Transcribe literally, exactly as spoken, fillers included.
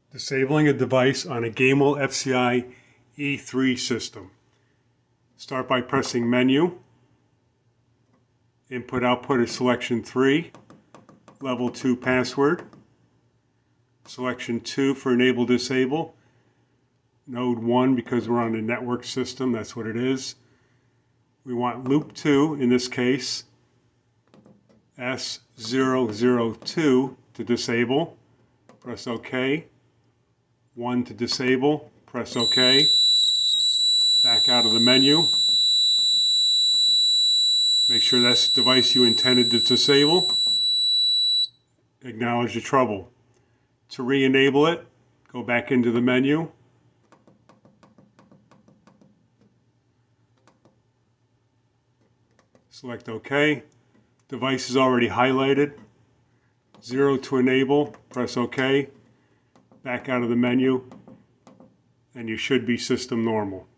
Disabling a device on a Gamewell-F C I E three system. Start by pressing Menu, Input Output is Selection three, Level two Password, Selection two for Enable Disable, Node one because we're on a network system, that's what it is. We want Loop two, in this case, S zero zero two to disable, press OK. one to disable, press OK. Back out of the menu. Make sure that's the device you intended to disable. Acknowledge the trouble. To re-enable it, go back into the menu. Select OK. Device is already highlighted. Zero to enable, press OK. Back out of the menu, and you should be system normal.